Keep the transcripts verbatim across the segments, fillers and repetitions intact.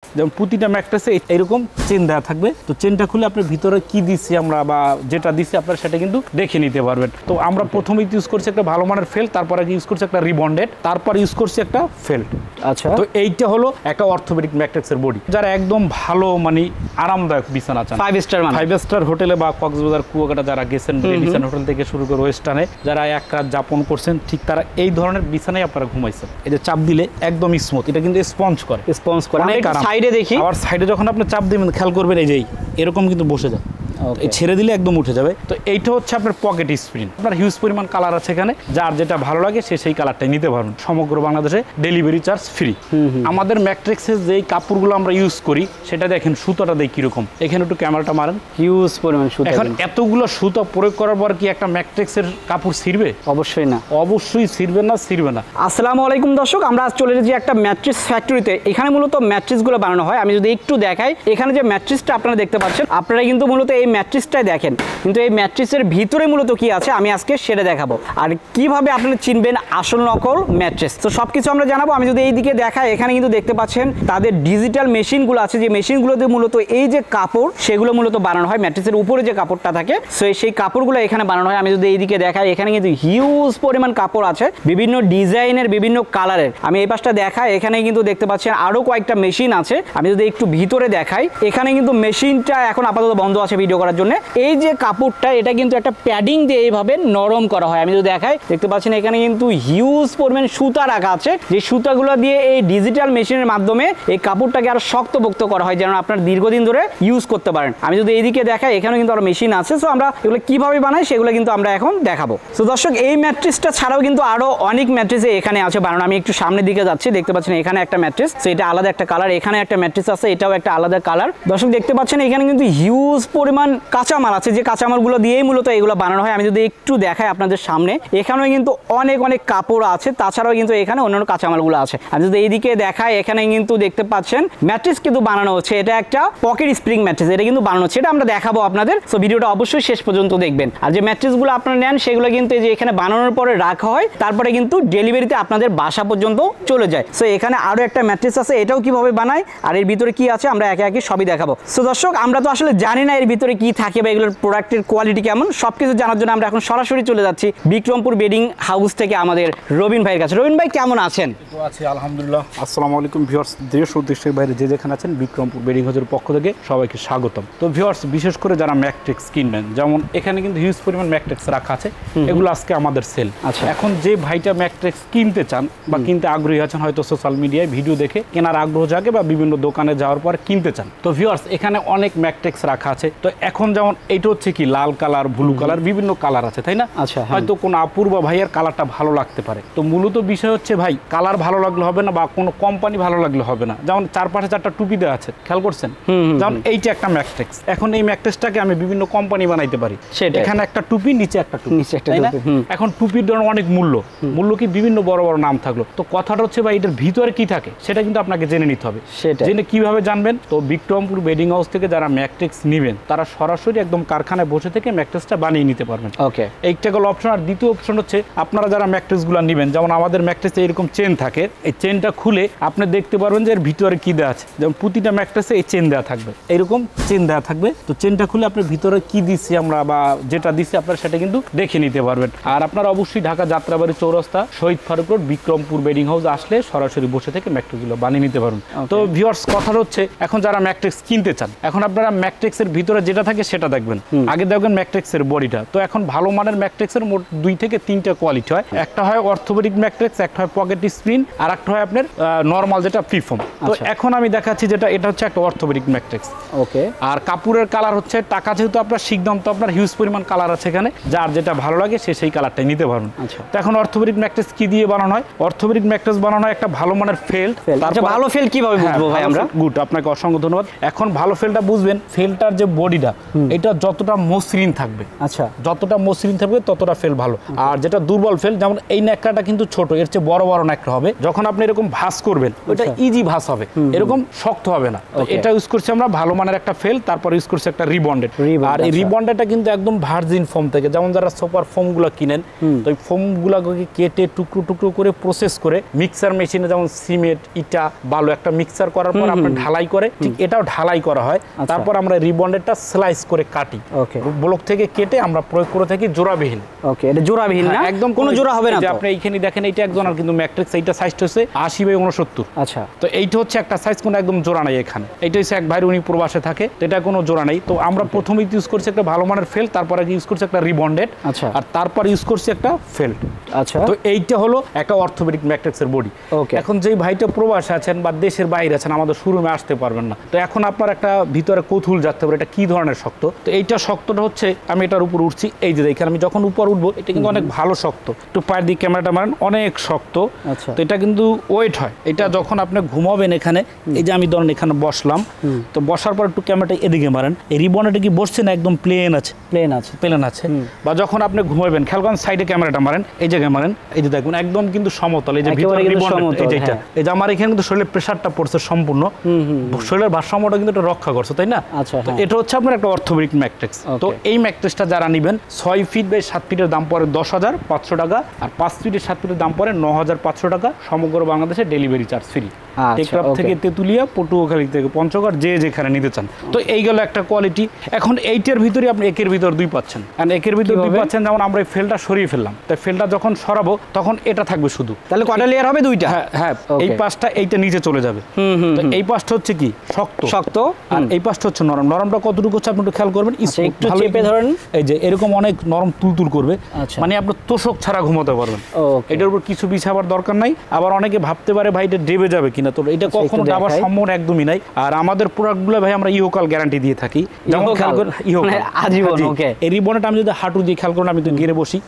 যেমন প্রতিটা ম্যাট্রেসে এরকম চেন দেওয়া থাকবে। তো চেনটা খুলে আপনার ভিতরে কি দিচ্ছি আমরা বা যেটা দিচ্ছি আপনারা সেটা কিন্তু দেখে নিতে পারবেন। তো আমরা প্রথমে ইউজ করছি একটা ভালো মানের ফেল্ট, তারপরে ইউজ করছি একটা রিবন্ডেড, তারপর ইউজ করছি একটা ফেল্ট। আচ্ছা, তো এইটা হলো একটা অর্থোপেডিক ম্যাট্রেসের বডি। যারা একদম ভালো মানে আরামদায়ক বিছানা চান, ফাইভ স্টার মানে ফাইভ স্টার হোটেলে বা কক্সবাজার কুয়াকাটা যারা গেছেন রেডিসন হোটেল থেকে শুরু করে ওয়েস্টার্নে যারা এক রাত যাপন করছেন, ঠিক তারা এই ধরনের বিছানায় আপনারা ঘুমাইছেন। এই যে চাপ দিলে একদম স্মুথ, এটা কিন্তু স্পঞ্জ করে স্পঞ্জ করে। অনেক সাইডে দেখি, আবার সাইডে যখন আপনি চাপ দিবেন খেয়াল করবেন এই যে এরকম কিন্তু বসে যায়, ছেড়ে দিলে একদম উঠে যাবে। তো এইটা হচ্ছে আপনার পকেট স্প্রিং। আপনার হিউজ পরিমাণ কালার আছে এখানে, যার যেটা ভালো লাগে সে সেই কালারটাই নিতে পারবেন। সমগ্র বাংলাদেশে ডেলিভারি চার্জ ফ্রি। আমাদের ম্যাট্রিক্সের যেই কাপড়গুলো আমরা ইউজ করি সেটা দেখেন সুতাটা দেখি কিরকম, এখানে একটু ক্যামেরাটা মারেন, হিউজ পরিমাণ সুতা। এখন এতগুলো সুতা প্রয়োগ করার পর কি একটা ম্যাট্রিক্সের কাপড় ছিঁড়বে? অবশ্যই না, অবশ্যই ছিঁড়বে না, ছিঁড়বে না। আসসালামু আলাইকুম দর্শক, আমরা আজ চলে এসেছি একটা ম্যাট্রিক্স ফ্যাক্টরিতে। এখানে মূলত ম্যাট্রিক্সগুলো বানানো হয়। আমি যদি একটু দেখাই, এখানে যে ম্যাট্রিক্সটা আপনারা দেখতে পাচ্ছেন, আপনারা কিন্তু মূলত এই ম্যাট্রিক্সটাই দেখেন, কিন্তু এই ম্যাট্রিক্সের ভিতরে মূলত কি আছে আমি আজকে সেটা দেখাবো, আর কিভাবে আপনারা চিনবেন আসল নকল ম্যাট্রিক্স। তো সবকিছু আমরা জানাবো। আমি যদি এই দিকে দেখাই, এখানে কিন্তু দেখতে পাচ্ছেন তাদের ডিজিটাল মেশিনগুলো আছে, যে মেশিনগুলোতে মূলত এই যে কাপড় সেগুলো মূলত বানানো হয়। ম্যাট্রিক্সের উপরে যে কাপড়টা থাকে সেই কাপড়গুলো এখানে বানানো হয়। আমি যদি এইদিকে দেখাই, এখানে কিন্তু হিউজ পরিমাণ কাপড় আছে, বিভিন্ন ডিজাইনের, বিভিন্ন কালারের। আমি এই পাশটা দেখাই, এখানে কিন্তু দেখতে পাচ্ছেন আরো কয়েকটা মেশিন আছে। আমি যদি একটু ভিতরে দেখাই, এখানে কিন্তু মেশিনটা এখন আপাতত বন্ধ আছে ভিডিও করার জন্য। এই যে কাপড়টা, এটা কিন্তু একটা প্যাডিং দিয়ে এইভাবে নরম করা হয়। আমি যদি দেখাই, দেখতে পাচ্ছেন এখানে কিন্তু হিউজ পরিমাণ সুতা রাখা আছে, যে সুতাগুলো দিয়ে এই ডিজিটাল মেশিনের মাধ্যমে এই কাপড়টাকে আরো শক্তপোক্ত করা হয়, যেন আপনার দীর্ঘদিন ধরে ইউজ করতে পারেন। আমি যদি এইদিকে দেখাই, এখানে কিন্তু আরো মেশিন আছে। সো আমরা এগুলো কিভাবে বানাই সেগুলো কিন্তু আমরা এখন দেখাবো। তো দর্শক, এই ম্যাট্রিক্সটা ছাড়াও কিন্তু আরো অনেক ম্যাট্রিক্স এখানে আছে বানানো। আমি একটু সামনের দিকে যাচ্ছি, দেখতে পাচ্ছেন এখানে একটা ম্যাট্রিক্স, এটা আলাদা একটা কালার। এখানে একটা ম্যাট্রিক্স আছে, এটাও একটা আলাদা কালার। দর্শক দেখতে পাচ্ছেন এখানে কিন্তু হিউজ পরিমাণ কাঁচামাল আছে, যে কাঁচামালগুলো দিয়েই মূলত এগুলো বানানো হয়। আমি যদি একটু দেখাই আপনাদের সামনে, এখানেও কিন্তু অনেক অনেক কাপড় আছে, তাছাড়াও কিন্তু এখানে অন্যান্য কাঁচামালগুলো আছে। আমি যদি এইদিকে দেখাই, এখানে কিন্তু দেখতে পাচ্ছেন ম্যাট্রিক্স কিন্তু বানানো হচ্ছে। এটা একটা পকেট স্প্রিং ম্যাট্রিক্স, এটা কিন্তু বানানো হচ্ছে, এটা আমরা দেখাবো আপনাদের। সো ভিডিওটা অবশ্যই শেষ পর্যন্ত দেখবেন। আর যে ম্যাট্রিক্সগুলো আপনারা নেন সেগুলো কিন্তু এই যে এখানে বানানোর পরে রাখা হয়, তারপরে কিন্তু ডেলিভারিতে আপনাদের বাসা পর্যন্ত চলে যায়। সো এখানে আরো একটা ম্যাট্রিক্স আছে, এটাও কিভাবে বানায় আর এর ভিতরে কি আছে আমরা একে একে সবই দেখাবো। সো দর্শক, আমরা তো আসলে জানি না এর ভিতরে কি থাকে বা এগুলোর প্রোডাক্টের কোয়ালিটি কেমন, সবকিছু জানার জন্য আমরা এখন সরাসরি চলে যাচ্ছি বিক্রমপুর বেডিং হাউস থেকে আমাদের রবিন ভাইয়ের কাছে। রবিন ভাই কেমন আছেন? আছি আলহামদুলিল্লাহ। আসসালামু আলাইকুম ভিউয়ার্স, দেশ ও দেশের বাইরে যে যেখানে আছেন, বিক্রমপুর বেডিং হাউসের পক্ষ থেকে সবাইকে স্বাগতম। তো ভিউয়ার্স, বিশেষ করে যারা ম্যাট্রিক্স কিনবেন, যেমন এখানে কিন্তু হিউজ পরিমাণ ম্যাট্রিক্স রাখা আছে, এগুলো আজকে আমাদের সেল। আচ্ছা, এখন যে ভাইটা ম্যাট্রিক্স কিনতে চান বা কিনতে আগ্রহী আছেন, হয়তো সোশ্যাল মিডিয়ায় ভিডিও দেখে কেনার আগ্রহ জাগে বা বিভিন্ন দোকানে যাওয়ার পর কিনতে চান, তো ভিউয়ার্স এখানে অনেক ম্যাট্রিক্স রাখা আছে। তো এখন যেমন এইটা হচ্ছে কি লাল কালার, ব্লু কালার, বিভিন্ন কালার আছে, তাই না? আচ্ছা, হয়তো কোনো আপুর বা ভাইয়ের কালারটা ভালো লাগতে পারে। তো মূলত বিষয় হচ্ছে ভাই, কালার ভালো লাগলে হবে না বা কোনো কোম্পানি ভালো লাগলে হবে না। যেমন চার পাশে চারটা টুপি দেওয়া আছে, খেয়াল করছেন? যেমন এইটা একটা ম্যাট্রিক্স। এখন এই ম্যাট্রিক্সটাকে আমি বিভিন্ন কোম্পানি বানাইতে পারি। এখানে একটা টুপি, নিচে একটা টুপি, নিচে একটা টুপি। এখন টুপির ধরনের অনেক মূল্য, মূল্য কি বিভিন্ন বড় বড় নাম থাকলো। তো কথাটা হচ্ছে ভাই, এটার ভিতরে কি থাকে সেটা কিন্তু আপনাকে জেনে নিতে হবে। সেটা জেনে কিভাবে জানবেন? তো বিক্রমপুর বেডিং হাউস থেকে যারা ম্যাট্রিক্স নেবেন, তারা সরাসরি একদম কারখানায় বসে থেকে ম্যাট্রিক্সটা বানিয়ে নিতে পারবেন। ওকে, এইটা হলো অপশন। আর দ্বিতীয় অপশন হচ্ছে আপনারা যারা ম্যাট্রিক্সগুলো নেবেন, যেমন আমাদের ম্যাট্রিক্সে এরকম চেন থাকে, এই চেনটা খুলে আপনি দেখতে পারবেন যে এর ভিতরে কি দেওয়া আছে। যেমন প্রতিটা ম্যাট্রিক্সে এই চেন দেওয়া থাকবে, এরকম চেন দেওয়া থাকবে। তো চেনটা খুলে আপনার ভিতরে কি দিচ্ছি আমরা বা যেটা দিচ্ছি আপনারা সেটা কিন্তু দেখে নিতে পারবেন। আর আপনারা অবশ্যই Dhaka Jatrabari Chowrasta Shahid Faruk road Bikrampur bedding house আসলে সরাসরি বসে থেকে ম্যাট্রিক্সগুলো বানিয়ে নিতে পারবেন। তো ভিউয়ার্স, কথা হচ্ছে এখন যারা ম্যাট্রিক্স কিনতে চান, এখন আপনারা ম্যাট্রিক্সের ভিতরে যেটা থাকে সেটা দেখবেন। আগে দেখবেন ম্যাট্রিক্সের বডিটা। তো এখন ভালো মানের ম্যাট্রিক্সের মোট দুই থেকে তিনটা কোয়ালিটি হয়। একটা হয় অর্থোপেডিক ম্যাট্রিক্স, একটা হয় পকেট স্প্রিং, আর একটা হয় আপনার নরমাল যেটা ফ্রিফর্ম। তো এখন আমি দেখাচ্ছি যেটা, এটা হচ্ছে একটা অর্থোপেডিক ম্যাট্রিক্স। ওকে, আর কাপড়ের কালার হচ্ছে টাকা, যেহেতু আপনার সিদ্ধান্ত, আপনার হিউজ পরিমাণ কালার আছে এখানে, যার যেটা ভালো লাগে সে সেই কালারটাই নিতে পারবেন। তো এখন অর্থোপেডিক ম্যাট্রিক্স কি দিয়ে বানানো হয়? অর্থোপেডিক ম্যাট্রিক্স বানানো হয় একটা ভালো মানের ফেল্ট। আচ্ছা, ভালো ফেল্ট কিভাবে বুঝবো ভাই আমরা? গুড, আপনাকে অসংখ্য ধন্যবাদ। এখন ভালো ফেল্টটা বুঝবেন, ফেল্টার যে বডিটা, এইটা এটা যতটা মসৃণ থাকবে, আচ্ছা যতটা মসৃণ থাকবে ততটা ফেল ভালো। আর যেটা দুর্বল ফেল, যেমন এই ন্যাকড়াটা কিন্তু ছোট, এর চেয়ে বড় বড় ন্যাকড়া হবে, যখন আপনি এরকম ভাঁজ করবেন ওটা ইজি ভাঁজ হবে, এরকম শক্ত হবে না। তো এটা ইউজ করছি আমরা ভালো মানের একটা ফেল, তারপর ইউজ করছি একটা রিবন্ডেড। আর এই রিবন্ডেডটা কিন্তু একদম ভার্জিন ফোম থেকে, যেমন যারা সুপার ফোমগুলো কিনেন, তো এই ফোমগুলোকে কেটে টুকরো টুকরো করে প্রসেস করে মিক্সার মেশিনে, যেমন সিমেন্ট ইটা বালু একটা মিক্সার করার পর আপনার ঢালাই করে, ঠিক এটাও ঢালাই করা হয়। তারপর আমরা রিবন্ডেডটা স্লাইস করে কাটি, ব্লক থেকে কেটে আমরা প্রয়োগ করে থাকি জোড়াবিহীন। ওকে, এটা জোড়াবিহীন না, একদম কোনো জোড়া হবে না। যে আপনি এইখানে দেখেন এইটা একজন, আর কিন্তু ম্যাট্রিক্স এইটা সাইজটা হচ্ছে আশি বাই উনসত্তর। আচ্ছা, তো এইটা হচ্ছে একটা সাইজ, কোনো একদম জোড়া নাই এখানে। এইটা হচ্ছে এক ভাই উনি প্রবাসে থাকে, তো এটা কোনো জোড়া নেই। তো আমরা প্রথমে ইউজ করছি একটা ভালো মানের ফেল, তারপরে ইউজ করছি একটা রিবন্ডেড, আচ্ছা, আর তারপর ইউজ করছি একটা ফেল। আচ্ছা, তো এইটা হলো একটা অর্থোপেডিক ম্যাট্রিক্সের বডি। ওকে, এখন যেই ভাইটা প্রবাসে আছেন বা দেশের বাইরে আছেন, আমাদের শোরুমে আসতে পারবেন না, তো এখন আপনার একটা ভিতরে কৌতূহল যাচ্ছে পারে এটা কি ধরনের শক্ত। তো এইটা শক্তটা হচ্ছে, আমি এটার উপর উঠছি, এই যে দেখেন আমি যখন উপর উঠবো এটা কিন্তু অনেক ভালো শক্ত, একটু পায়ের দিকে ক্যামেরাটা মারেন, অনেক শক্ত। আচ্ছা, তো এটা কিন্তু ওয়েট হয়। এটা যখন আপনি ঘুমাবেন এখানে, এই যে আমি ধরেন এখানে বসলাম, তো বসার পর একটু ক্যামেরাটা এদিকে মারেন, এই রিবনটা কি বসছে না একদম প্লেন আছে, প্লেন আছে, প্লেন আছে। বা যখন আপনি ঘুমাবেন, খেয়াল করেন সাইডে ক্যামেরাটা মারেন, এই জায়গায় মারেন, এই যে দেখুন একদম কিন্তু সমতল, এই যে ভিতরে রিবন, এই যে এটা, এই যে আমার এখানে কিন্তু শরীরের প্রেসারটা পড়ছে সম্পূর্ণ, শরীরের ভারসাম্যটা কিন্তু এটা রক্ষা করছে, তাই না? আচ্ছা, তো এটা হচ্ছে আপনার একটা অর্থোপেডিক ম্যাট্রিক্স। তো এই ম্যাট্রিক্সটা যারা নেবেন, ছয় ফিট বাই সাত ফিটের দাম পড়ে দশ হাজার পাঁচশো টাকা, আর পাঁচ ফিটের সাত ফিটের দাম পড়ে ন হাজার পাঁচশো টাকা, সমগ্র বাংলাদেশে ডেলিভারি চার্জ ফ্রি। টেকনাফ থেকে তেতুলিয়া, পটুয়াখালী থেকে পঞ্চগড়, যে যেখানে নিতে চান। তো এই গেল একটা কোয়ালিটি। এখন এইটার ভিতরে আপনি একের ভিতর দুই পাচ্ছেন, কারণ একের ভিতর দুই পাচ্ছেন, যেমন আমরা এই ফেলটা সরিয়ে ফেললাম, তাই ফেলটা যখন সরাবো তখন এটা থাকবে শুধু, তাহলে কয়টা লেয়ার হবে? দুইটা। হ্যাঁ হ্যাঁ, এই পাশটা এইটা নিচে চলে যাবে, তো এই পাশটা হচ্ছে কি শক্ত শক্ত, আর এই পাশটা হচ্ছে নরম। নরমটা কতটুকু হচ্ছে আপনি একটু খেয়াল করবেন, একটু চেপে ধরেন, এই যে এরকম অনেক নরম তুলতুল করবে, মানে আপনি তোষক ছাড়া ঘুমাতে পারবেন। এটার উপর কিছু বিছাবার দরকার নাই। আবার অনেকে ভাবতে পারে ভাই এটা ডেবে যাবে কিনা, তো এটা কখনো ডাবার সম্ভাবনা একদমই নাই। আর আমাদের প্রোডাক্টগুলো ভাই আমরা ইহকাল গ্যারান্টি দিয়ে থাকি, যেমন খেয়াল করেন ইহকাল আজীবন। ওকে, এই রিবনটা আমি যদি হাঁটু দিয়ে খেয়াল করেন, আমি তো গিয়ে বসি,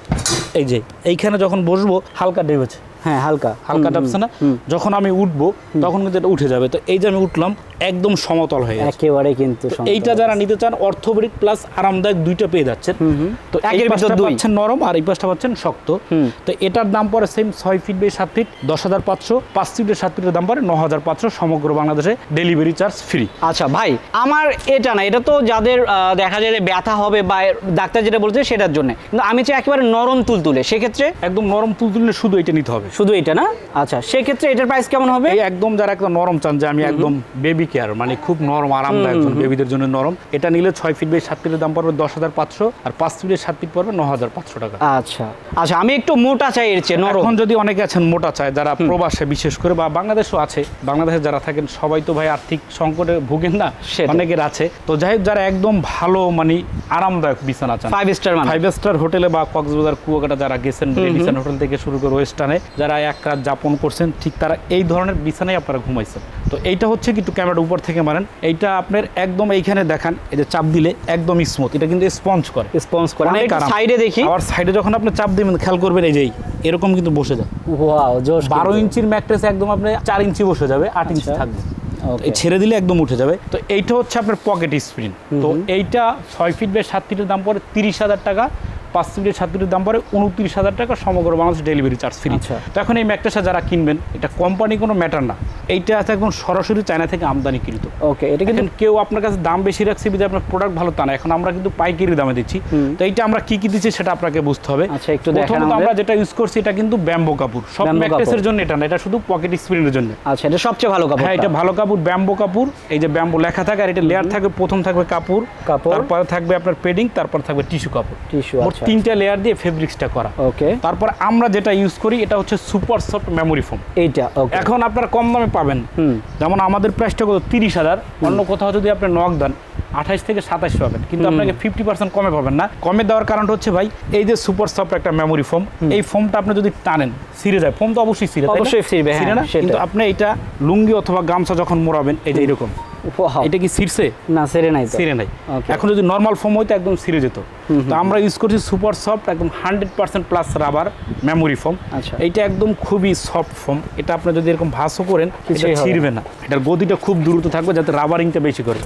এই যে এইখানে যখন বসবো হালকা ডেবেছে, হ্যাঁ হালকা হালকা ডাবছে না, যখন আমি উঠবো তখন কিন্তু এটা উঠে যাবে। তো এই যে আমি উঠলাম একদম সমতল হয়ে গেছে একেবারে, কিন্তু এইটা যারা নিতে চান অর্থোপেডিক প্লাস আরামদায়ক দুইটা পেয়ে যাচ্ছেন। তো একের পাশটা পাচ্ছেন নরম আর এই পাশটা পাচ্ছেন শক্ত। তো এটার দাম পড়ে সেম ছয় ফিট বাই সাত ফিট দশ হাজার পাঁচশো, পাঁচ ফিটের সাত ফিটের দাম পড়ে ন হাজার পাঁচশো, সমগ্র বাংলাদেশে ডেলিভারি চার্জ ফ্রি। আচ্ছা ভাই, আমার এটা না, এটা তো যাদের দেখা যায় ব্যথা হবে বা ডাক্তার যেটা বলছে সেটার জন্য, কিন্তু আমি চাই একেবারে নরম তুলতুলে, সেক্ষেত্রে একদম নরম তুলতুলে শুধু এটা নিতে হবে, শুধু এটা না? আচ্ছা, সেক্ষেত্রে এটার প্রাইস কেমন হবে? এই একদম যারা একদম নরম চান, যে আমি একদম বেবি কেয়ার, মানে খুব নরম আরামদায়ক বেবিদের জন্য নরম, এটা নিলে ছয় ফিট বাই সাত ফিটের দাম পড়বে দশ হাজার পাঁচশো, আর পাঁচ ফিটের সাত ফিট পড়বে ন হাজার পাঁচশো টাকা। আচ্ছা আচ্ছা, আমি একটু মোটা চাই এর চেয়ে নরম। এখন যদি অনেকে আছেন মোটা চায়, যারা প্রবাসে বিশেষ করে বা বাংলাদেশও আছে, বাংলাদেশে যারা থাকেন সবাই তো ভাই আর্থিক সংকটে ভুগেন না, অনেকের আছে। তো যাই হোক, যারা একদম ভালো মানে আরামদায়ক বিছানা চান, ফাইভ স্টার মানে ফাইভ স্টার হোটেলে বা কক্সবাজার কুয়াকাটা যারা গেছেন, রেডিসন হোটেল থেকে শুরু করে ওয়েস্টার্নে যারা এক রাত যাপন করছেন, ঠিক তারা এই ধরনের বিছানায় আপনারা ঘুমাইছেন। তো এইটা হচ্ছে কিন্তু ক্যামেরার উপর থেকে মারেন, এইটা আপনার একদম এইখানে দেখান, এই যে চাপ দিলে একদম স্মুথ, এটা কিন্তু স্পঞ্জ করে, স্পঞ্জ করে। আমি সাইডে দেখি, আবার সাইডে যখন আপনি চাপ দিবেন খেয়াল করবেন, এই যে এরকম কিন্তু বসে যায়। ওয়াও, জোশ। বারো ইঞ্চির ম্যাট্রেস একদম আপনি চার ইঞ্চি বসে যাবে, আট ইঞ্চি থাকবে, ছেড়ে দিলে একদম উঠে যাবে। তো এইটা হচ্ছে আপনার পকেট স্প্রিং। তো এইটা ছয় ফিট বাই সাত ফিটের দাম পড়ে তিরিশ হাজার টাকা, পাঁচ ফিটের সাত ফিটের দাম পড়ে উনত্রিশ হাজার টাকা, সমগ্র বাংলাদেশ ডেলিভারি চার্জ ফ্রি। তো এখন এই ম্যাট্রেসটা যারা কিনবেন, এটা কোম্পানি কোনো ম্যাটার না, এইটা আছে একদম সরাসরি চায়না থেকে আমদানিকৃত। ওকে, এটা কিন্তু কেউ আপনার কাছে দাম বেশি রাখছে যে আপনার প্রোডাক্ট ভালো তা না, এখন আমরা কিন্তু পাইকারি দামে দিচ্ছি। তো এইটা আমরা কি কি দিচ্ছি সেটা আপনাকে বুঝতে হবে। আচ্ছা, একটু দেখেন। প্রথমত আমরা যেটা ইউজ করছি এটা কিন্তু ব্যাম্বো কাপড়, সব ম্যাট্রেসের জন্য এটা না, এটা শুধু পকেট স্প্রিংয়ের জন্য। আচ্ছা, এটা সবচেয়ে ভালো কাপড়। হ্যাঁ, এটা ভালো কাপড়, ব্যাম্বো কাপড়। এই যে ব্যাম্বো লেখা থাকে, আর এটা লেয়ার থাকবে, প্রথম থাকবে কাপড়, তারপরে থাকবে আপনার পেডিং, তারপর থাকবে টিস্যু কাপড়, টিস্যু। আচ্ছা, তিনটা লেয়ার দিয়ে ফেব্রিক্সটা করা। ওকে, তারপর আমরা যেটা ইউজ করি এটা হচ্ছে সুপার সফট মেমোরি ফোম। এইটা ওকে, এখন আপনারা কম দামে পাবেন, যেমন আমাদের প্রাইসটা কত তিরিশ হাজার, অন্য কোথাও যদি আপনি নক দেন আঠাইশ থেকে সাতাইশ পাবেন, কিন্তু আপনাকে ফিফটি পার্সেন্ট কমে পাবেন না। কমে দেওয়ার কারণটা হচ্ছে ভাই, এই যে সুপার সফট একটা মেমোরি ফোম, এই ফোমটা আপনি যদি টানেন ছিঁড়ে যায়, ফোম তো অবশ্যই ছিঁড়ে, অবশ্যই ছিঁড়বে, ছিঁড়ে না? কিন্তু আপনি এটা লুঙ্গি অথবা গামছা যখন মোড়াবেন, এই যে এরকম, এটা কি ছিঁড়ছে? না, ছিঁড়ে নাই, ছিঁড়ে নাই। এখন যদি নর্মাল ফোম হইতো একদম ছিঁড়ে যেত। তো আমরা ইউজ করছি সুপার সফট, একদম hundred percent plus rubber memory foam. আচ্ছা, এইটা একদম খুবই সফট ফোম, এটা আপনি যদি এরকম ভাঁজও করেন এটা ছিঁড়বে না, এটার গতিটা খুব দ্রুত থাকবে, যাতে রাবারিংটা বেশি করে।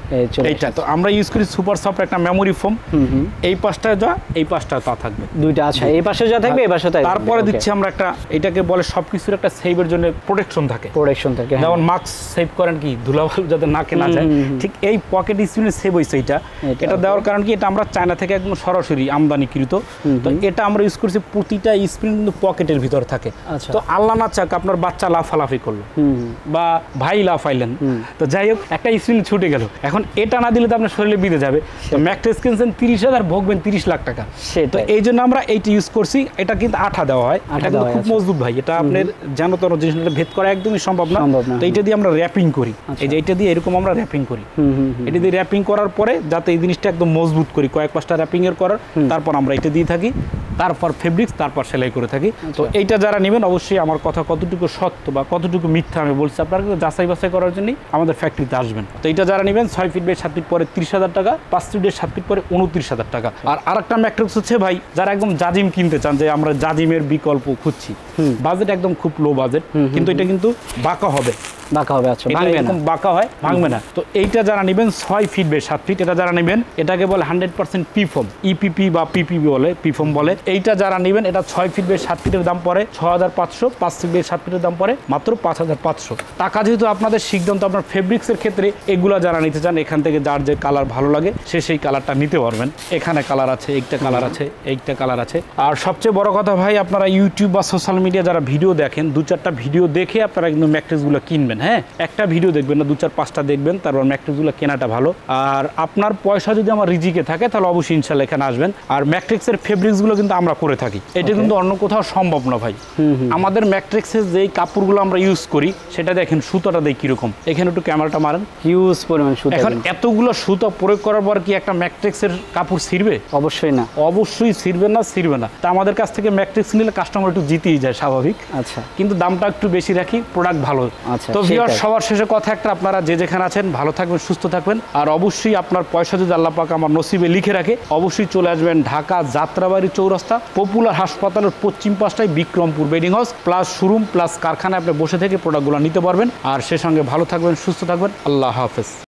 এই চলে এইটা তো আমরা ইউজ করি সুপার সফট একটা মেমোরি ফোম। এই পাশটা যা এই পাশটা তা থাকবে দুইটা। আচ্ছা, এই পাশে যা থাকবে এই পাশে তাই। তারপরে দিচ্ছি আমরা একটা, এটাকে বলে সবকিছুর একটা সেভের জন্য প্রোটেকশন থাকে, প্রোটেকশন থাকে। যেমন মাস্ক সেভ করেন কি ধুলাবালু যাতে নাকে না যায়, ঠিক এই পকেট স্ক্রিনে সেভ হয়েছে এটা। এটা দেওয়ার কারণ কি, এটা আমরা চায়না থেকে একদম সরাসরি আমদানিকৃত। তো এটা আমরা ইউজ করছি, প্রতিটা স্ক্রিন কিন্তু পকেটের ভিতর থাকে। তো আল্লাহ না চাক আপনার বাচ্চা লাফালাফি করলো বা ভাই লাফাইলেন, তো যাই হোক একটা স্ক্রিন ছুটে গেল, এখন এটা না দিলে তো আপনার শরীরে বিঁধে যাবে। ম্যাট্রেস কিনছেন তিরিশ হাজার, ভোগবেন তিরিশ লাখ টাকা। তো এই জন্য আমরা এইটা ইউজ করছি। এটা কিন্তু আঠা দেওয়া হয়, এটা কিন্তু খুব মজবুত ভাই, এটা আপনার যেন তোর জিনিসটা ভেদ করা একদমই সম্ভব না। তো এইটা দিয়ে আমরা র্যাপিং করি, এই যে এইটা দিয়ে এরকম আমরা র্যাপিং করি। এটা দিয়ে র্যাপিং করার পরে যাতে এই জিনিসটা একদম মজবুত করি, কয়েক পাঁচটা র্যাপিং এর করার, তারপর আমরা এটা দিয়ে থাকি, তারপর ফেব্রিক্স, তারপর সেলাই করে থাকি। তো এইটা যারা নেবেন অবশ্যই আমার কথা কতটুকু সত্য বা কতটুকু মিথ্যা আমি বলছি আপনারা যাচাই বাছাই করার জন্যই আমাদের ফ্যাক্টরিতে আসবেন। তো এইটা যারা নেবেন ছয় ফিট বাই সাত ফিট পরে তিরিশ হাজার টাকা, পাঁচ ফিট বাই সাত ফিট পরে উনত্রিশ হাজার টাকা। আর আরেকটা ম্যাট্রিক্স হচ্ছে ভাই, যারা একদম জাজিম কিনতে চান, যে আমরা জাজিমের বিকল্প খুঁজছি, বাজেট একদম খুব লো বাজেট, কিন্তু এটা কিন্তু বাঁকা হবে, বাঁকা হবে। আচ্ছা, এরকম বাঁকা হয়, ভাঙবে না। তো এইটা যারা নেবেন ছয় ফিট বাই সাত ফিট, এটা যারা নেবেন এটাকে বলে হান্ড্রেড পার্সেন্ট পিফোম, ইপিপি বা পিপিবি বলে, পিফোম বলে। এইটা যারা নেবেন এটা ছয় ফিট বাই সাত ফিটের দাম পড়ে ছ হাজার পাঁচশো, পাঁচ ফিট বাই সাত ফিটের দাম পড়ে মাত্র পাঁচ হাজার পাঁচশো টাকা। যেহেতু আপনাদের সিদ্ধান্ত, আপনার ফেব্রিক্সের ক্ষেত্রে এগুলা যারা নিতে চান, এখান থেকে যার যে কালার ভালো লাগে সে সেই কালারটা নিতে পারবেন। এখানে কালার আছে, এইটা কালার আছে, এইটা কালার আছে। আর সবচেয়ে বড় কথা ভাই, আপনারা ইউটিউব বা সোশ্যাল মিডিয়া যারা ভিডিও দেখেন, দু চারটা ভিডিও দেখে আপনারা কিন্তু ম্যাট্রেসগুলো কিনবেন। হ্যাঁ, একটা ভিডিও দেখবেন না, দু চার পাঁচটা দেখবেন, তারপর ম্যাট্রিক্সগুলো কেনাটা ভালো। আর আপনার পয়সা যদি আমার রিজিকে থাকে তাহলে অবশ্যই ইনশাল্লাহ এখানে আসবেন। আর ম্যাট্রিক্সের ফেব্রিক্সগুলো কিন্তু আমরা করে থাকি, এটা কিন্তু অন্য কোথাও সম্ভব না ভাই। আমাদের ম্যাট্রিক্সের যেই কাপড়গুলো আমরা ইউজ করি সেটা দেখেন, সুতোটা দেখি কিরকম, এখানে একটু ক্যামেরাটা মারেন, হিউজ পরিমাণ সুতো। এখন এতগুলো সুতো প্রয়োগ করার পর কি একটা ম্যাট্রিক্সের কাপড় ছিঁড়বে? অবশ্যই না, অবশ্যই ছিঁড়বে না, ছিঁড়বে না। তা আমাদের কাছ থেকে ম্যাট্রিক্স নিলে কাস্টমার একটু জিতেই যায়, স্বাভাবিক। আচ্ছা, কিন্তু দামটা একটু বেশি রাখি, প্রোডাক্ট ভালো। আচ্ছা, তো ভিউয়ার সবার শেষে কথা একটা, আপনারা যে যেখানে আছেন ভালো থাকবেন, সুস্থ থাকবেন। আর অবশ্যই আপনার পয়সা যদি আল্লাহ পাক আমার নসিবে লিখে রাখে, অবশ্যই চলে আসবেন ঢাকা যাত্রাবাড়ি চৌরাস্তা পপুলার হাসপাতালের পশ্চিম পাশটায় Bikrampur bedding house plus showroom plus কারখানায় আপনি বসে থেকে প্রোডাক্টগুলো নিতে পারবেন। আর সে সঙ্গে ভালো থাকবেন, সুস্থ থাকবেন। আল্লাহ হাফেজ।